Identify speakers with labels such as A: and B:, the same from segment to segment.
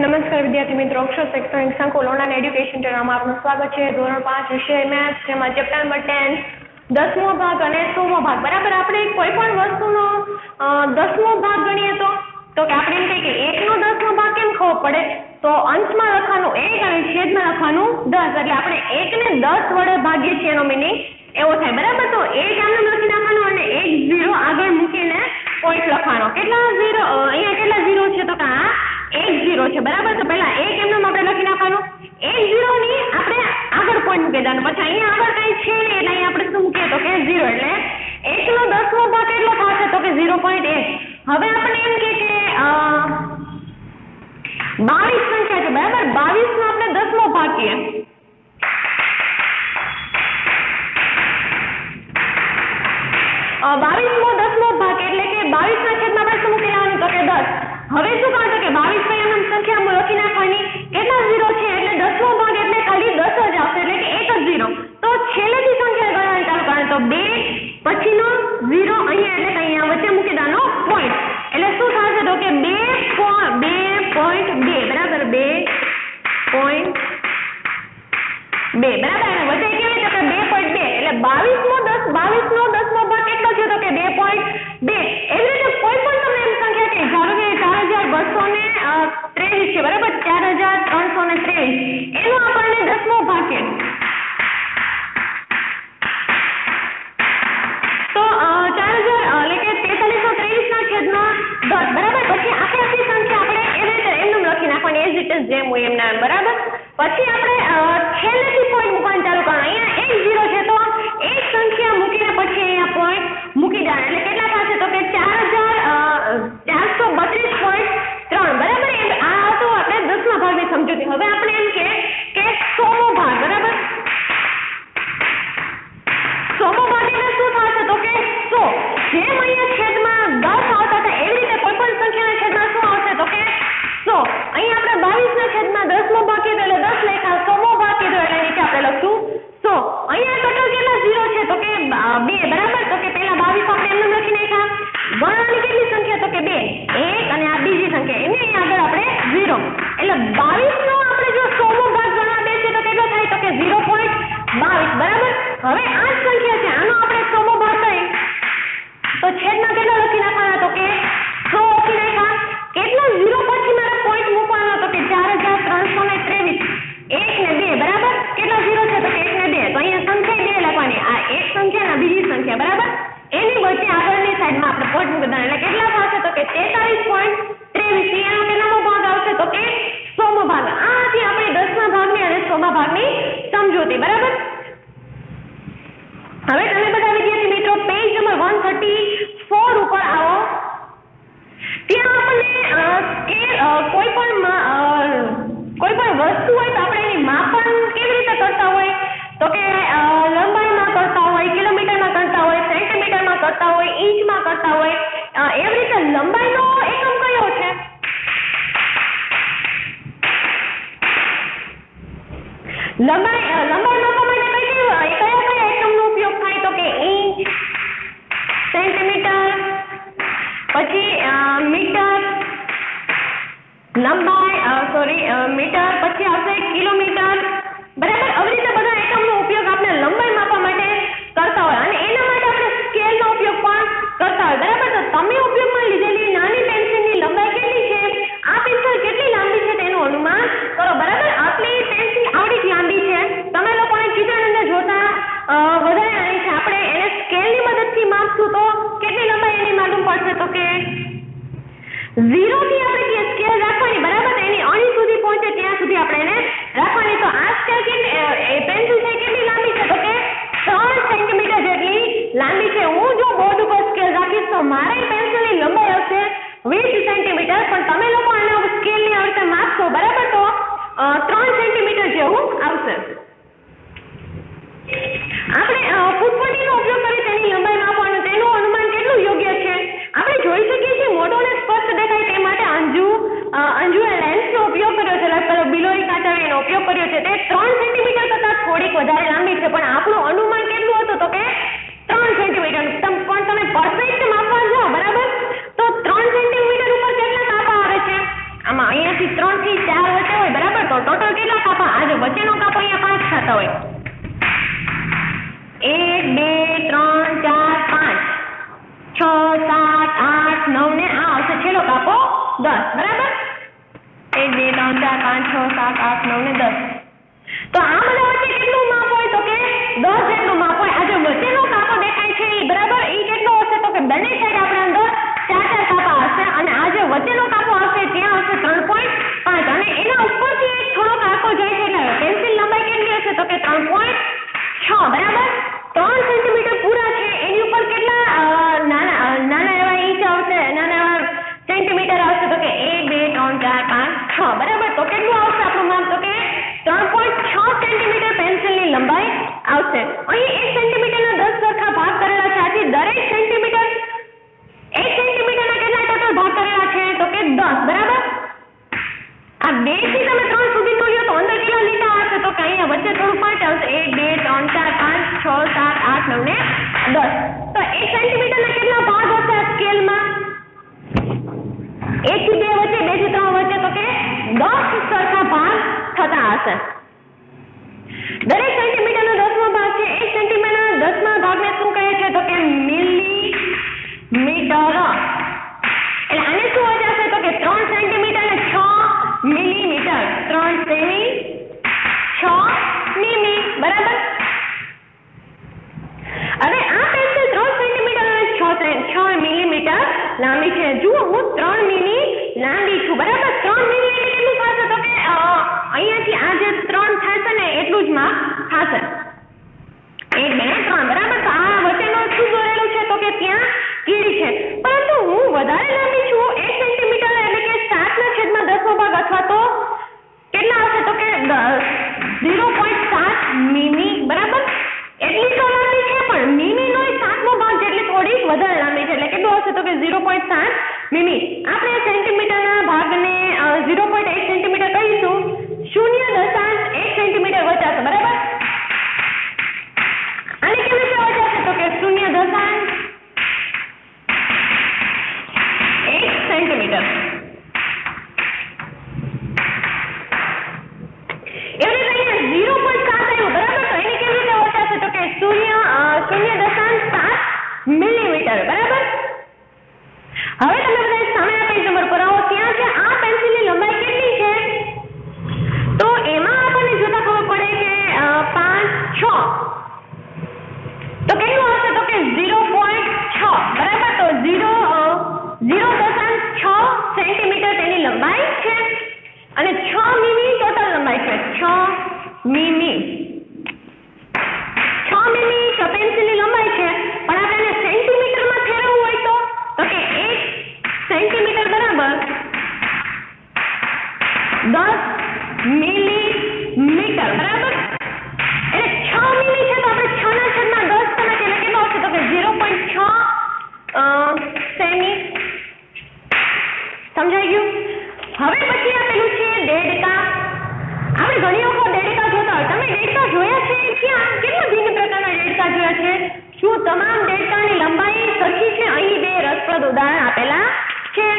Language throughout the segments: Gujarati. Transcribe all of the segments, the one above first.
A: નમસ્કાર વિદ્યાર્થી મિત્રો, અક્ષર શૈક્ષણિક સંકુલ ઓનલાઈન એડ્યુકેશન ચેનલમાં આપનું સ્વાગત છે। ધોરણ 5 વિષય મેથ્સ, જેમાં ચેપ્ટર નંબર 10 10મો ભાગ અને 100મો ભાગ। બરાબર, આપણે કોઈ પણ વસ્તુનો 10મો ભાગ ગણીએ તો કે આપણે એમ કહીએ કે 1 નો 10મો ભાગ કેમ ખબર પડે, તો અંશમાં લખવાનું 1 અને છેદમાં લખવાનું 10, એટલે આપણે 1 ને 10 વડે ભાગીએ છીએ, એનો મીનિંગ એવો થાય। બરાબર, તો 1 આમને લખી નાખવાનું અને 1 0 આગળ મૂકીને પોઈન્ટ લખવાનો। કેટલા 0 અહીંયા કેટલા 0 છે, તો કે આ 1 0 છે। બરાબર, તો પહેલા 1 એમનું આપણે લખી નાખવાનું, 1 0 ની આપણે આગળ પોઈન્ટ મૂકી દેવાનું, પછી અહીંયા આગળ કઈ છે નહીં એટલે અહીંયા આપણે શું મૂકીએ તો કે 0, એટલે 1 નો 10મો ભાગ કેટલો થશે તો કે 0.1। હવે આપણે એમ કે 22 સંખ્યા છે। બરાબર, 22 નો આપણે 10મો ભાગ કહીએ, 22મો 10મો ભાગ એટલે કે 22 ના છેદમાં આપણે શું મૂકી દેવાનું તો કે 10। હવે શું કહે છે કે 22 માં એમ સંખ્યા લખી નાખવાની, કેટલા 0 છે એટલે 10મો ભાગ એટલે ખાલી 10 જ આવશે, એટલે કે એક જ 0। તો છેલ્લેથી સંખ્યા ગણવાની ચાલુ કરવાની, તો 2 પછીનો 0 અહીંયા એટલે કે અહીંયા વચ્ચે મૂકી દેવાનો પોઈન્ટ, એટલે શું થશે તો કે 2.2 બરાબર, 2.2 બરાબર, અને વચ્ચે કેવી તો કે 2.2 એટલે 22નો 10મો ભાગ કેટલો છે તો કે 2.2। એવી રીતે કોઈ પણ તમને એમ સંખ્યા કે ધારો કે 4223 છે, બરાબર, 4323 એનો આપણને 10મો ભાગ છે, તો 4000 એટલે કે 4323 ના છેદમાં 10, બરાબર। પછી આખી સંખ્યા આપણે એવી રીતે એમનું લખી નાખવાની, એઝ ઇટ ઇઝ જેમ હોય એમના, બરાબર। પછી આપણે છેલ્લેથી પોઈન્ટ મૂકવાનું ચાલુ કરવાનું, અહીંયા 1 0 છે તો એક સંખ્યા મૂકીને પછી અહીંયા પોઈન્ટ મૂકી દેવાના, એટલે કેટલા થશે તો કે 4432.3, બરાબર। આ તો આપણે 10મા ભાગની સમજૂતી। હવે આપણે એમ કે 100મો ભાગ, બરાબર, 100મો ભાગ એટલે શું થશે તો કે 100, જેમ અહીંયા છેદમાં 10 આવતા હતા એવી રીતે કોઈ પણ સંખ્યાના છેદમાં શું આવશે તો કે 100। અહીંયા આપણે 22 ના છેદમાં 10મો ભાગ કીધો એટલે 10 લખ્યા, 100મો ભાગ કીધો એટલે નીચે આપણે લખશું 100। અહીંયા ટોટલ કેટલા 0 છે તો કે 2, બરાબર, તો કે પહેલા 22 આપણે એમને લખી નાખ્યા, ગણવાની કેટલી સંખ્યા તો કે 2, 1 અને આ બીજી સંખ્યા એની અહીંયા આગળ આપણે 0, એટલે 22 નો આપણે જો 100મો ભાગ ગણવા બેસીએ તો કેટલો થાય તો કે 0.22, બરાબર। હવે આ જ સંખ્યા છે, આનો આપણે 100મો ભાગ કરીએ તો છેદમાં કેટલા લખી નાખવાના તો કે 100 લખી નાખ્યા, કેટલા 0 પછી મારે પોઈન્ટ મૂકવાનો તો કે 4323, 1 ને 2, બરાબર, કેટલા 0 છે તો કે 1 ને 2, તો અહીંયા સંખ્યા 2 લખવાની, આ એક સંખ્યા અને બીજી સંખ્યા, બરાબર, એની વચ્ચે આગળની સાઈડમાં આપણે પોઈન્ટ મૂકી દેવાના, એટલે કેટલા થશે તો કે 43.23, એનો કેટલામો ભાગ આવશે તો કે 100મો ભાગ। આ હતી આપણી 10મા ભાગની અને 100મા ભાગની સમજૂતી, બરાબર। હવે તમે બધા વિદ્યાર્થી મિત્રો પેજ નંબર 134 ઉપર આવો, ત્યાં આપણને કોઈ પણ વસ્તુ હોય તો આપણે એની માપન કેવી રીતે કરતા હોય તો કે લંબાઈમાં કરતા હોય, કિલોમીટરમાં કરતા હોય, સેન્ટીમીટરમાં કરતા હોય, ઇંચમાં કરતા હોય, એવી રીતે લંબાઈનો એકમ કયો છે? લંબાઈ માપવા માટે કયા એકમનો ઉપયોગ થાય તો કે ઇંચ, સેન્ટીમીટર, પછી મીટર, મીટર, પછી આવશે કિલોમીટર, બરાબર। આવી રીતે બધા એકમનો ઉપયોગ આપણે લંબાઈ માપવા માટે કરતા હોય, અને એના માટે આપણે સ્કેલનો ઉપયોગ પણ કરતા હોય, બરાબર। તો તમે ઉપયોગમાં લીધેલી નાની પેન્સિલની લંબાઈ કેટલી છે, આ પેન્સિલ કેટલી લાંબી છે તેનું અનુમાન કરો, બરાબર। આટલી પેન્સિલ આવડી લાંબી છે, તમે લોકોને ચિત્રની અંદર જોતા વધારે નાની છે, આપણે એને સ્કેલની મદદથી માપશું તો કેટલી લંબાઈ એની માલુમ પડશે તો કે 0 થી આપણે સ્કેલ રાખવાની, બરાબર, એની અણી સુધી પહોંચે ત્યાં સુધી આપણે એને રાખવાની। તો આ સ્કેલ પેન્સિલ છે કેટલી લાંબી છે તો કે 3 સેન્ટીમીટર જેટલી લાંબી છે। હું જો બોર્ડ ઉપર સ્કેલ રાખીશ તો મારી પેન્સિલની લંબાઈ આવશે 20 સેન્ટીમીટર, પણ તમે લોકો આને સ્કેલની આ રીતે માપશો, બરાબર, તો 3 સેન્ટીમીટર જેવું આવશે। આપણે ફૂટપટ્ટીનો ઉપયોગ કરી તેની લંબાઈ માપવાનું, તેનું અનુમાન કેટલું યોગ્ય છે આપણે જોઈ શકીએ છીએ। મોઢોને સ્પષ્ટ દેખાય તે માટે અંજુએ લેન્સનો ઉપયોગ કર્યો છે, બિલોરી કાંટાનો ઉપયોગ કર્યો છે, તે 3 સેન્ટીમીટર કરતા થોડીક વધારે લાંબી છે, પણ આપણું અનુમાન કેટલું હતું તો કે 3 સેન્ટીમીટર। પણ તમે પરફેક્ટ માપવા જાઓ, બરાબર, તો 3 સેન્ટીમીટર ઉપર કેટલા કાપા આવે છે, આમાં અહીંયાથી 3 થી 4 પેલો કાપો 10 બરાબર 1 2 3 4 5 6 7 8 9 ને 10 તો આ બધા વચ્ચે કેટલું માપ હોય તો કે 10 જેટલું માપ હોય આ જે વચ્ચેનો કાપો દેખાય છે એ બરાબર એ કેટલો હશે તો કે બંને સાઈડ આપણે અંદર 4 કાપા હશે અને આ જે વચ્ચેનો કાપો હશે ત્યાં હશે 3.5 અને એના ઉપરથી એક થોડો કાપો જાય છે એટલે પેન્સિલ લંબાઈ કેટલી હશે તો કે 3.6 બરાબર 3 સેન્ટીમીટર પૂરા છે એની ઉપર કેટલા નાના એવા ઇંચ આવશે નાના એવા સેન્ટીમીટર આવશે તો કે 1 2 3 4 5 6 બરાબર તો કેટલું આવશે આપણું માપ તો કે 3.6 સેન્ટીમીટર પેન્સિલની લંબાઈ આવશે અહીં 1 સેન્ટીમીટરના 10 સરખા ભાગ કરેલા છે આથી દરેક સેન્ટીમીટર 1 સેન્ટીમીટરના કેટલા ટોટલ ભાગ કરેલા છે તો કે 10 બરાબર આ 2 થી તમે 3 સુધી તોડ્યો તો અંદર કેટલા લીટા હશે તો કે અહીંયા વચ્ચે થોડું પાંચ આવશે 1 2 3 4 5 6 7 8 9 ને 10 તો 1 સેન્ટીમીટરના કેટલા ભાગ હશે આ સ્કેલમાં 1 થી 2 વચ્ચે 2 થી 3 વચ્ચે તો કે 10 સરખા ભાગ થતા હશે દરેક સેન્ટીમીટરનો 10મો ભાગ છે 1 સેન્ટીમીટરના 10મા ભાગને શું કહે છે તો કે મિલીમીટર એટલે આને શું હોય જશે તો કે 3 સેન્ટીમીટર ને 6 મિલીમીટર 3 સેમી 6 મીમી બરાબર હવે આ પેન્સિલ 3 સેન્ટીમીટર અને 6 મિલીમીટર લાંબી છે જુઓ હું 3 મીમી લાંબી છું બરાબર 3 મીમી એટલે કેટલું થશે તો કે અહીંયાથી આ જે 3 થશે ને એટલું જ માપ થશે 1 2 3 બરાબર તો આ વચ્ચેનો શું દોરેલું છે તો કે ત્યાં કીડી છે પરંતુ હું વધારે લાંબી છું 1 સેન્ટીમીટર એટલે કે 7/10 ભાગ અથવા તો કેટલા હશે તો કે 0.7 મીમી બરાબર એટલી તો લાંબી છે પણ મીમીનો 7મો ભાગ જેટલી થોડીક વધારે લાંબી છે એટલે કેટલું હશે તો કે 0.7 મીમી આપણે સેન્ટીમીટરના ભાગને 0.1 સેન્ટીમીટર કહીશું 0.1 સેન્ટીમીટર વચાશે બરાબર આને કેવી રીતે વચાશે તો કે 0.1 સેન્ટીમીટર એવી રીતે 0.7 આવ્યું બરાબર તો એને કેવી રીતે વચાશે તો કે 0.7 મિલીમીટર બરાબર હવે તમે બધા સામે પેજ નંબર પર આવો ત્યાં છે આ પેન્સિલની લંબાઈ કેટલી છે તો એમાં આપણને જોતા ખબર પડે કે 5 6 તો કેટલું હશે તો કે 0.6 બરાબર તો 0.6 સેન્ટીમીટર તેની લંબાઈ છે અને 6 મીમી ટોટલ લંબાઈ છે 6 મીમી 6 મીમી તો પેન્સિલની લંબાઈ છે પણ આપણે એને સેન્ટીમીટરમાં ફેરવવું હોય તો કે 1 સેન્ટીમીટર બરાબર 10 મિલીમીટર બરાબર એટલે 6 મીમી છે તો આપણે 6/10 તમે એટલે કેટલો હશે તો કે 0.6 સેમી સમજાઈ ગયું હવે પછી આપેલું છે દેડકા આપણે ઘણી વખત દેડકા જોતા હોય તમે દેડકા જોયા છે ક્યાં કેટલા ભિન્ન પ્રકારના દેડકા જોયા છે શું તમામ દેડકાની લંબાઈ સરખી છે અહીં બે રસપ્રદ ઉદાહરણ આપેલા છે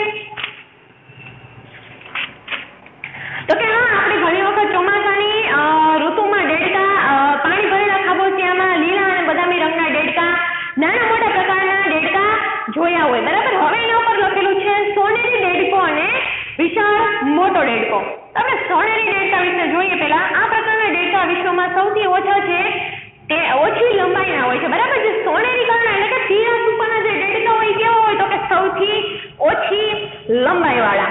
A: તો કે હા આપણે ઘણી વખત ચોમાસાની ઋતુમાં દેડકા પાણી ભરેલા ખાબોચિયામાં લીલા અને બદામી રંગના દેડકા નાના મોટા પ્રકારના દેડકા જોયા હોય બરાબર હવે એના ઉપર લખેલું છે સોનેરી દેડકો અને વિશાળ મોટો દેડકો આપણે સોનેરી દેડકા વિશે જોઈએ પહેલા આ પ્રકારના દેડકા વિશ્વમાં સૌથી ઓછા છે તે ઓછી લંબાઈના હોય છે બરાબર જે સોનેરી કલરના એટલે કે પીળા સુપરના જે દેડકા હોય કેવા હોય તો કે સૌથી ઓછી લંબાઈવાળા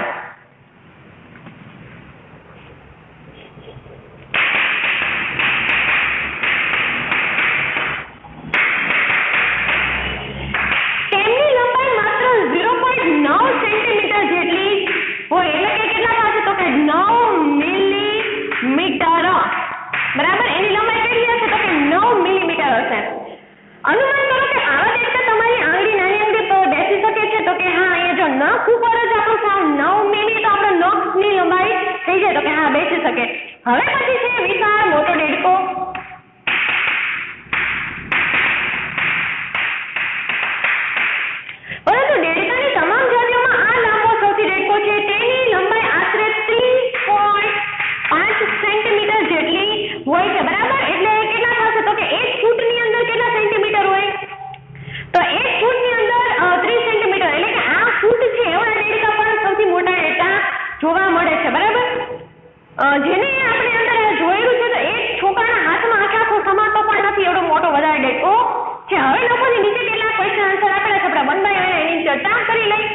A: તેમની લંબાઈ માત્ર 0.9 સેન્ટીમીટર જેટલી હોય એટલે કે કેટલા થશે તો કે 9 મિલીમીટર બરાબર એની લંબાઈ કેટલી હશે તો કે 9 મિલીમીટર હશે અનુમાન કરો કે આવા દેડકા તમારી આંગળી નાની આંગળી પર બેસી શકે છે તો કે હા અહીંયા જો નખ ઉપર જ આપણું સાવ 9 મિલી તો આપણો નખની લંબાઈ થઈ જાય તો કે હા બેસી શકે હવે પછી છે વિશાળ મોટો દેડકો પરંતુ દેડકાની તમામ જાતિઓમાં આ લાંબો સૌથી દેડકો છે તેની લંબાઈ આશરે 30.5 સેન્ટીમીટર જેટલી હોય છે બરાબર એટલે કેટલા થશે તો કે 1 ફૂટની અંદર કેટલા સેન્ટીમીટર હોય તો 1 ફૂટની અંદર 30 સેન્ટીમીટર એટલે કે આ ફૂટ છે એવા દેડકા જેને આપણે અંદર જોયેલું છે તો એક છોકરાના હાથમાં આખો સમાતો પણ નથી એવડો મોટો વધારે દેડકો છે. હવે લોકોની નીચે કેટલા ક્વેશ્ચન આન્સર આપેલા છે આપણે 1 by 1 એની ચર્ચા કરી લઈ.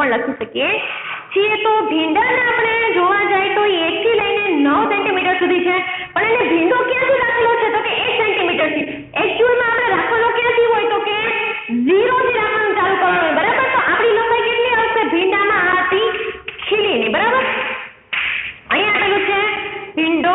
A: 3 લખી શકીએ છીએ. તો ભીંડાને આપણે જોવા જાય તો 1 થી લઈને 9 સેન્ટીમીટર સુધી છે, પણ એને ભીંડો ક્યાંથી રાખેલો છે તો કે 1 સેન્ટીમીટર થી. એકચ્યુઅલમાં આપણે રાખવાનો ક્યાંથી હોય તો કે 0 થી રાખવાનું ચાલુ કરવાનું હોય, બરાબર. તો આપણી લંબાઈ કેટલી આવશે ભીંડામાં આથી ખીલીની, બરાબર. અહીંયા આપેલું છે ભીંડો,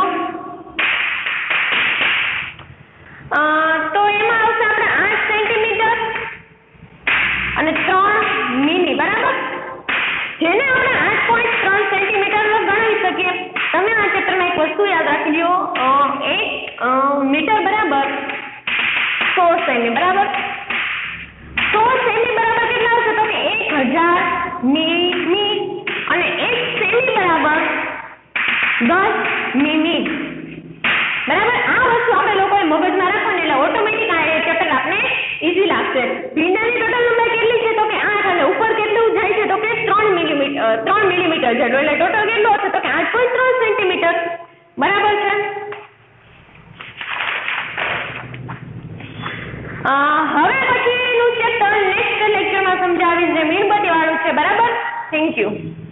A: તો એમાં આવશે આપણે 8 સેન્ટીમીટર અને 3 મિલી, બરાબર. જેને આપણે 8.3 સેન્ટીમીટર ગણાવી શકીએ. તમે આ ચેપ્ટરમાં એક વસ્તુ યાદ રાખી લો, 1 મીટર બરાબર 100 સેમી, બરાબર. 100 સેમી બરાબર કેટલા આવશે તો કે 1000 મિલી અને 1 સેમી બરાબર 10 મિલી, બરાબર. આ વસ્તુ આપણે લોકોએ મગજમાં રાખવાની એટલે ઓટોમેટિક આ ચેપ્ટર આપણે ઈઝી લાગશે. ભીંડાની ટોટલ લંબાઈ કેટલી છે તો કે 8 અને ઉપર કેટલું જાય છે તો કે 3 મિલીમીટર જેટલું, એટલે ટોટલ કેટલું હશે તો કે 8.3 સેન્ટીમીટર, બરાબર છે. હવે પછીનું ચેપ્ટર નેક્સ્ટ લેક્ચરમાં સમજાવીશ જે મીણબત્તી વાળું છે, બરાબર. Thank you.